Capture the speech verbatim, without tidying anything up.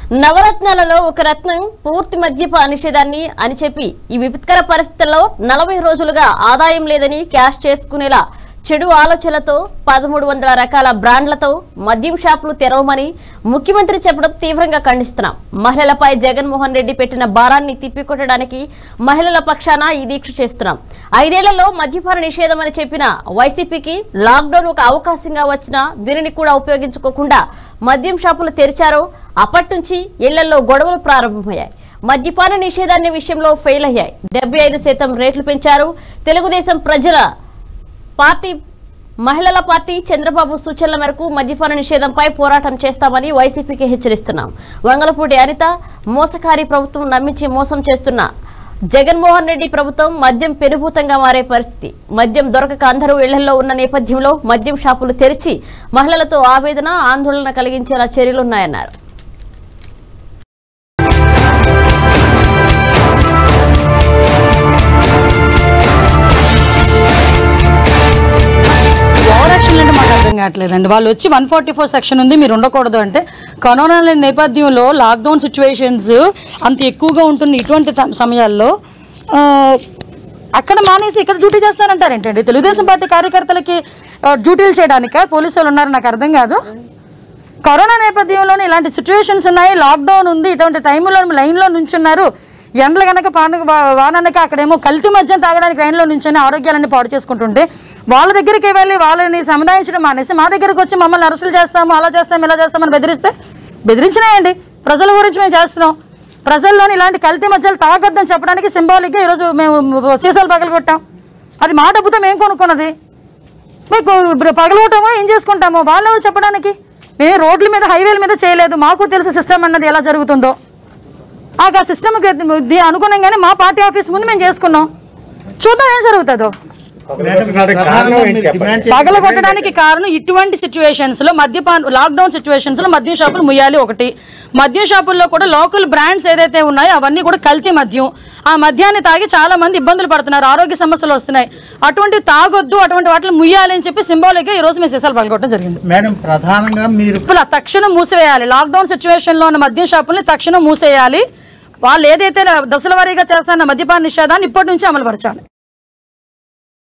నవరత్నాలలో ఒక రత్నం పూర్తి మద్యపాన నిషేధాన్ని అని చెప్పి ఈ విపత్కర పరిస్థితుల్లో నలభై రోజులుగా ఆదాయం లేదని క్యాష్ చేసుకునేలా చెడు ఆలోచనలతో పదమూడు వందల రకాల బ్రాండ్లతో మద్యం షాపులు తెరవమని ముఖ్యమంత్రి చెప్పడం తీవ్రంగా ఖండిస్తున్నాం. మహిళలపై జగన్మోహన్ రెడ్డి పెట్టిన భారాన్ని తిప్పికొట్టడానికి మహిళల పక్షాన ఈ దీక్ష చేస్తున్నాం. ఐదేళ్లలో మద్యపాన నిషేధం అని చెప్పిన వైసీపీకి లాక్డౌన్ ఒక అవకాశంగా వచ్చినా దీనిని కూడా ఉపయోగించుకోకుండా మద్యం షాపులు తెరిచారో అప్పటి నుంచి ఇళ్లలో గొడవలు ప్రారంభమయ్యాయి. మద్యపాన నిషేధాన్ని విషయంలో ఫెయిల్ అయ్యాయి. డెబ్బై ఐదు శాతం రేట్లు పెంచారు. తెలుగుదేశం ప్రజల పార్టీ మహిళల పార్టీ చంద్రబాబు సూచనల మేరకు మద్యపాన నిషేధంపై పోరాటం చేస్తామని వైసీపీకి హెచ్చరిస్తున్నాం. వంగలపూడి అనిత మోసకారి ప్రభుత్వం నమ్మించి మోసం చేస్తున్న జగన్మోహన్ రెడ్డి ప్రభుత్వం మద్యం పెనుభూతంగా మారే పరిస్థితి. మద్యం దొరకక అందరూ ఇళ్లలో ఉన్న నేపథ్యంలో మద్యం షాపులు తెరిచి మహిళలతో ఆవేదన ఆందోళన కలిగించేలా చర్యలున్నాయన్నారు. కావట్లేదండి. వాళ్ళు వచ్చి వన్ ఫార్టీ ఫోర్ సెక్షన్ ఉంది, మీరు ఉండకూడదు అంటే కరోనా నేపథ్యంలో లాక్డౌన్ సిచ్యువేషన్స్ అంత ఎక్కువగా ఉంటుంది. ఇటువంటి సమయాల్లో అక్కడ మానేసి ఇక్కడ డ్యూటీ చేస్తారంటారు ఏంటండి? తెలుగుదేశం పార్టీ కార్యకర్తలకి డ్యూటీలు చేయడానిక పోలీసు వాళ్ళు ఉన్నారు? నాకు అర్థం కాదు. కరోనా నేపథ్యంలోనే ఇలాంటి సిచ్యువేషన్స్ ఉన్నాయి, లాక్డౌన్ ఉంది, ఇటువంటి టైంలో లైన్లో నుంచున్నారు. ఎండలు కనుక పాన వానక అక్కడేమో కల్తీ మద్యం తాగడానికి లైన్లో నుంచొని ఆరోగ్యాలన్నీ పాడు చేసుకుంటుంటే వాళ్ళ దగ్గరికి వెళ్ళి వాళ్ళని సముదాయించడం మానేసి మా దగ్గరకు వచ్చి మమ్మల్ని అరెస్టులు చేస్తాము, అలా చేస్తాము, ఇలా చేస్తామని బెదిరిస్తే బెదిరించినాయండి. ప్రజల గురించి మేము చేస్తున్నాం. ప్రజల్లోని ఇలాంటి కల్తీ మద్యాలు తాగొద్దని చెప్పడానికి సింబాలిక్గా ఈరోజు మేము సీసాలు పగలగొట్టాం. అది మా డబ్బుతో మేము కొనుక్కున్నది. మీకు పగలగొట్టామో ఏం చేసుకుంటామో వాళ్ళు చెప్పడానికి. మేము రోడ్ల మీద హైవేల మీద చేయలేదు. మాకు తెలుసు సిస్టమ్ అన్నది ఎలా జరుగుతుందో. ఆ సిస్టమ్కి అనుగుణంగానే మా పార్టీ ఆఫీస్ ముందు మేము చేసుకున్నాం. చూద్దాం ఏం జరుగుతుందో. పగలగొట్టడానికి కారణం ఇటువంటి సిచ్యువేషన్స్ లో మద్యపాన లాక్డౌన్ సిచ్యువేషన్స్ లో మద్యం షాపులు ముయ్యాలి. ఒకటి, మద్యం షాపుల్లో కూడా లోకల్ బ్రాండ్స్ ఏదైతే ఉన్నాయో అవన్నీ కూడా కల్తీ మద్యం. ఆ మద్యాన్ని తాగి చాలా మంది ఇబ్బందులు పడుతున్నారు, ఆరోగ్య సమస్యలు వస్తున్నాయి. అటువంటి తాగొద్దు, అటువంటి వాటిని ముయ్యాలి అని చెప్పి సింబాలిక్ గా ఈ రోజు మేము సీసాలు పగలగొట్టడం జరిగింది. మేడం, ప్రధానంగా మీరు తక్షణం మూసివేయాలి. లాక్డౌన్ సిచ్యువేషన్ లో ఉన్న మద్యం షాపుల్ని తక్షణం మూసేయాలి. వాళ్ళు ఏదైతే దశల వారీగా చేస్తారన్న మద్యపాన నిషేధాన్ని ఇప్పటి నుంచి అమలుపరచాలి.